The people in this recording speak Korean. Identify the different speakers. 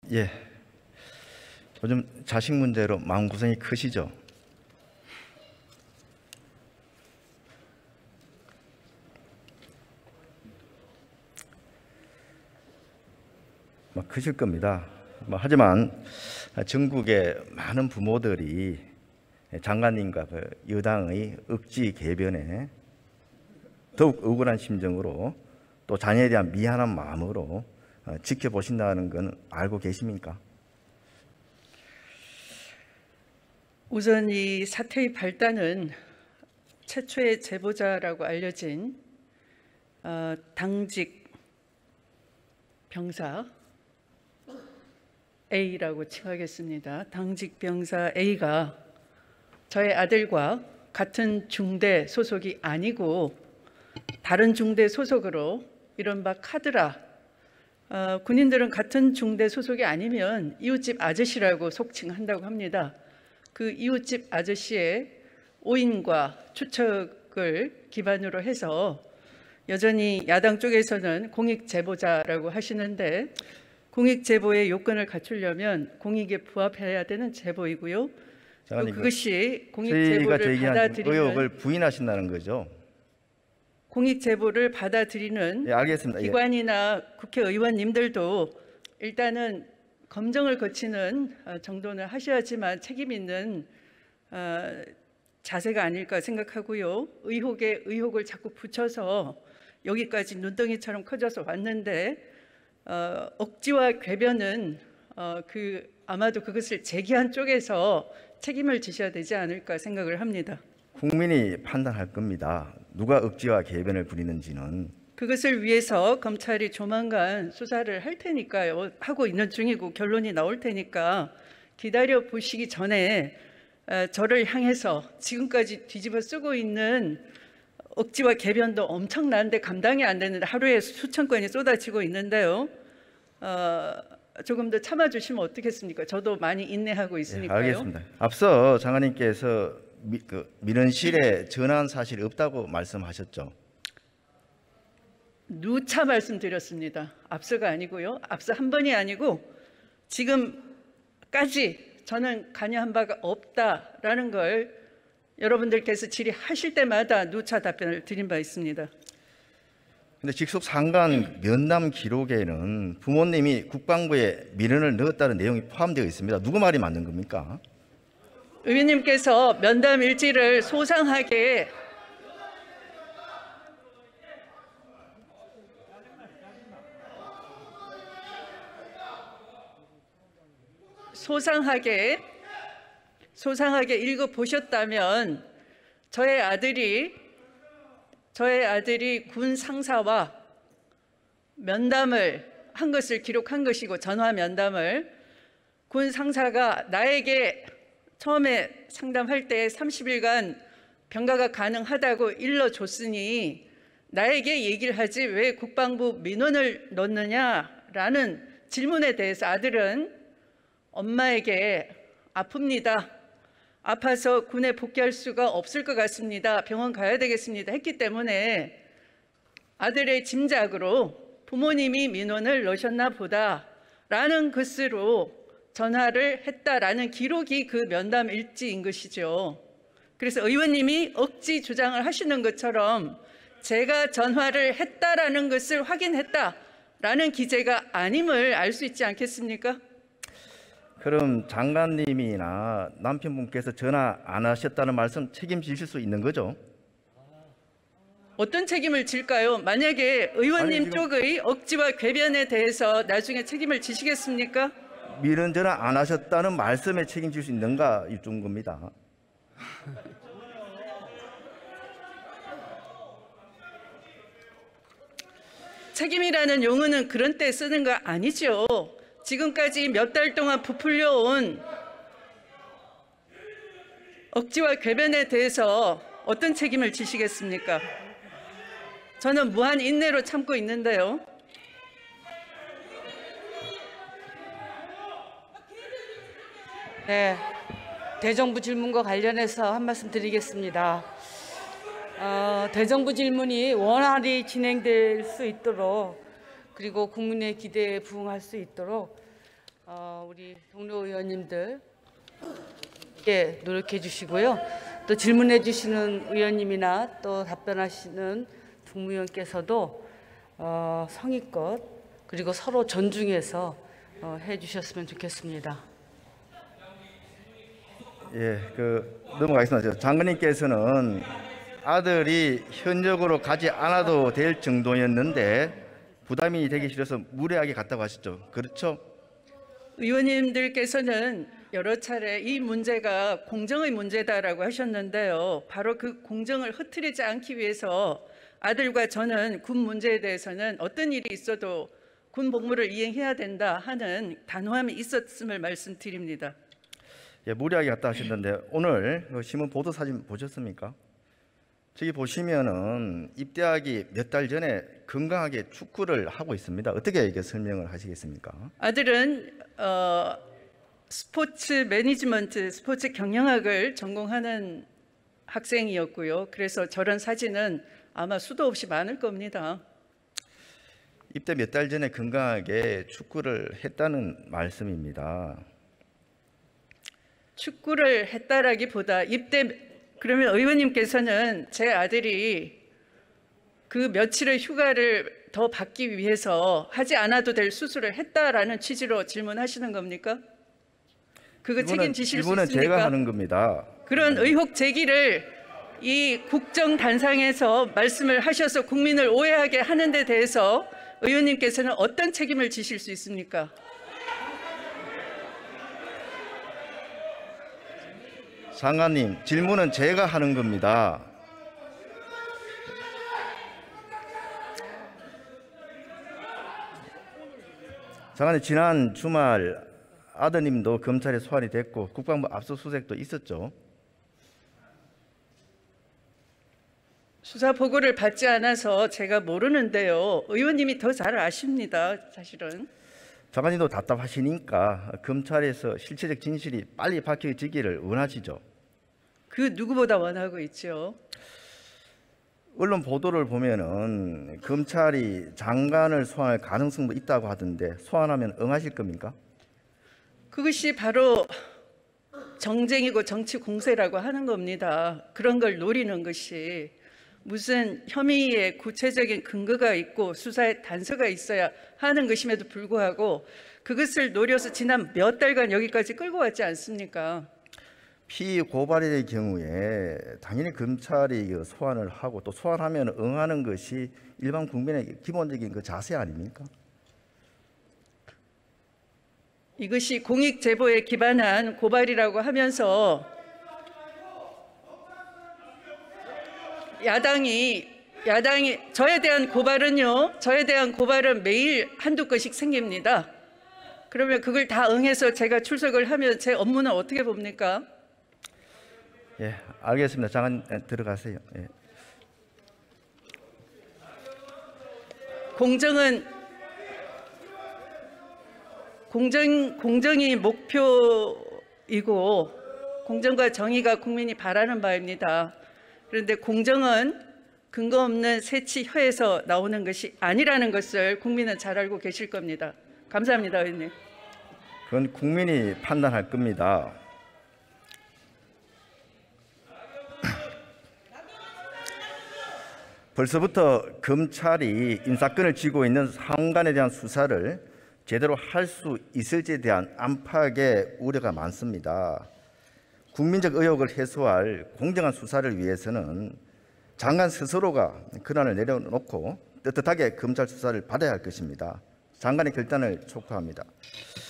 Speaker 1: 예, 요즘 자식 문제로 마음고생이 크시죠? 크실 겁니다. 하지만 전국의 많은 부모들이 장관님과 여당의 억지 개변에 더욱 억울한 심정으로 또 자녀에 대한 미안한 마음으로 지켜보신다는 건 알고 계십니까?
Speaker 2: 우선 이 사태의 발단은 최초의 제보자라고 알려진 당직 병사 A라고 칭하겠습니다. 당직 병사 A가 저의 아들과 같은 중대 소속이 아니고 다른 중대 소속으로 이른바 카드라, 군인들은 같은 중대 소속이 아니면 이웃집 아저씨라고 속칭한다고 합니다. 그 이웃집 아저씨의 오인과 추측을 기반으로 해서 여전히 야당 쪽에서는 공익제보자라고 하시는데, 공익제보의 요건을 갖추려면 공익에 부합해야 되는 제보이고요. 또 그것이 공익제보를 받아들이는
Speaker 1: 의혹을 부인하신다는 거죠?
Speaker 2: 공익제보를 받아들이는
Speaker 1: 예, 알겠습니다.
Speaker 2: 기관이나 국회의원님들도 일단은 검증을 거치는 정도는 하셔야지만 책임 있는 자세가 아닐까 생각하고요. 의혹에 의혹을 자꾸 붙여서 여기까지 눈덩이처럼 커져서 왔는데 억지와 궤변은 아마도 그것을 제기한 쪽에서 책임을 지셔야 되지 않을까 생각을 합니다.
Speaker 1: 국민이 판단할 겁니다. 누가 억지와 궤변을 부리는지는.
Speaker 2: 그것을 위해서 검찰이 조만간 수사를 할 테니까요. 하고 있는 중이고 결론이 나올 테니까 기다려 보시기 전에 저를 향해서 지금까지 뒤집어 쓰고 있는 억지와 궤변도 엄청난데 감당이 안 되는데 하루에 수천 건이 쏟아지고 있는데요. 조금 더 참아주시면 어떻겠습니까? 저도 많이 인내하고 있으니까요.
Speaker 1: 네, 알겠습니다. 앞서 장관님께서 민원실에 전화한 사실이 없다고 말씀하셨죠?
Speaker 2: 누차 말씀드렸습니다. 앞서가 아니고요. 앞서 한 번이 아니고 지금까지 저는 관여한 바가 없다라는 걸 여러분들께서 질의하실 때마다 누차 답변을 드린 바 있습니다.
Speaker 1: 근데 직속 상관 면담 기록에는 부모님이 국방부에 민원을 넣었다는 내용이 포함되어 있습니다. 누구 말이 맞는 겁니까?
Speaker 2: 의원님께서 면담 일지를 소상하게 읽어보셨다면 저의 아들이 군 상사와 면담을 한 것을 기록한 것이고, 전화 면담을 군 상사가 나에게 처음에 상담할 때 30일간 병가가 가능하다고 일러줬으니 나에게 얘기를 하지 왜 국방부 민원을 넣느냐라는 질문에 대해서 아들은 엄마에게 아픕니다. 아파서 군에 복귀할 수가 없을 것 같습니다. 병원 가야 되겠습니다. 했기 때문에 아들의 짐작으로 부모님이 민원을 넣으셨나 보다라는 것으로 전화를 했다라는 기록이 그 면담 일지인 것이죠. 그래서 의원님이 억지 주장을 하시는 것처럼 제가 전화를 했다라는 것을 확인했다라는 기재가 아님을 알 수 있지 않겠습니까?
Speaker 1: 그럼 장관님이나 남편분께서 전화 안 하셨다는 말씀 책임지실 수 있는 거죠?
Speaker 2: 어떤 책임을 질까요? 만약에 의원님 쪽의 억지와 궤변에 대해서 나중에 책임을 지시겠습니까?
Speaker 1: 민원 전화 안 하셨다는 말씀에 책임질 수 있는가 여쭙는 겁니다.
Speaker 2: 책임이라는 용어는 그런 때 쓰는 거 아니죠. 지금까지 몇 달 동안 부풀려온 억지와 궤변에 대해서 어떤 책임을 지시겠습니까? 저는 무한 인내로 참고 있는데요.
Speaker 3: 네, 대정부 질문과 관련해서 한 말씀 드리겠습니다. 대정부 질문이 원활히 진행될 수 있도록, 그리고 국민의 기대에 부응할 수 있도록 우리 동료 의원님들 노력해 주시고요. 또 질문해 주시는 의원님이나 또 답변하시는 국무위원께서도 성의껏 그리고 서로 존중해서 해 주셨으면 좋겠습니다.
Speaker 1: 예, 넘어가겠습니다. 장관님께서는 아들이 현역으로 가지 않아도 될 정도였는데 부담이 되기 싫어서 무례하게 갔다고 하셨죠. 그렇죠?
Speaker 2: 의원님들께서는 여러 차례 이 문제가 공정의 문제다라고 하셨는데요. 바로 그 공정을 흐트리지 않기 위해서 아들과 저는 군 문제에 대해서는 어떤 일이 있어도 군 복무를 이행해야 된다 하는 단호함이 있었음을 말씀드립니다.
Speaker 1: 예, 무리하게 갔다 하셨는데 오늘 신문 보도 사진 보셨습니까? 저기 보시면은 입대하기 몇 달 전에 건강하게 축구를 하고 있습니다. 어떻게 이게 설명을 하시겠습니까?
Speaker 2: 아들은 스포츠 매니지먼트, 스포츠 경영학을 전공하는 학생이었고요. 그래서 저런 사진은 아마 수도 없이 많을 겁니다.
Speaker 1: 입대 몇 달 전에 건강하게 축구를 했다는 말씀입니다.
Speaker 2: 축구를 했다라기보다 그러면 의원님께서는 제 아들이 그 며칠의 휴가를 더 받기 위해서 하지 않아도 될 수술을 했다라는 취지로 질문하시는 겁니까? 그거 책임지실 수 있습니까?
Speaker 1: 질문은 제가 하는 겁니다.
Speaker 2: 그런 의혹 제기를 이 국정단상에서 말씀을 하셔서 국민을 오해하게 하는 데 대해서 의원님께서는 어떤 책임을 지실 수 있습니까?
Speaker 1: 장관님, 질문은 제가 하는 겁니다. 장관님, 지난 주말 아드님도 검찰에 소환이 됐고 국방부 압수수색도 있었죠.
Speaker 2: 수사 보고를 받지 않아서 제가 모르는데요. 의원님이 더 잘 아십니다. 사실은.
Speaker 1: 장관님도 답답하시니까 검찰에서 실체적 진실이 빨리 밝혀지기를 원하시죠.
Speaker 2: 그 누구보다 원하고 있죠.
Speaker 1: 언론 보도를 보면은 검찰이 장관을 소환할 가능성도 있다고 하던데 소환하면 응하실 겁니까?
Speaker 2: 그것이 바로 정쟁이고 정치 공세라고 하는 겁니다. 그런 걸 노리는 것이 무슨 혐의에 구체적인 근거가 있고 수사에 단서가 있어야 하는 것임에도 불구하고 그것을 노려서 지난 몇 달간 여기까지 끌고 왔지 않습니까?
Speaker 1: 피고발의 경우에 당연히 검찰이 소환을 하고 또 소환하면 응하는 것이 일반 국민의 기본적인 그 자세 아닙니까?
Speaker 2: 이것이 공익 제보에 기반한 고발이라고 하면서 야당이 저에 대한 고발은 매일 한두 건씩 생깁니다. 그러면 그걸 다 응해서 제가 출석을 하면 제 업무는 어떻게 봅니까?
Speaker 1: 예, 알겠습니다. 장관 들어가세요. 예.
Speaker 2: 공정이 목표이고 공정과 정의가 국민이 바라는 바입니다. 그런데 공정은 근거 없는 새치혀에서 나오는 것이 아니라는 것을 국민은 잘 알고 계실 겁니다. 감사합니다, 의원님.
Speaker 1: 그건 국민이 판단할 겁니다. 벌써부터 검찰이 인사권을 쥐고 있는 상관에 대한 수사를 제대로 할 수 있을지에 대한 안팎의 우려가 많습니다. 국민적 의혹을 해소할 공정한 수사를 위해서는 장관 스스로가 권한을 내려놓고 떳떳하게 검찰 수사를 받아야 할 것입니다. 장관의 결단을 촉구합니다.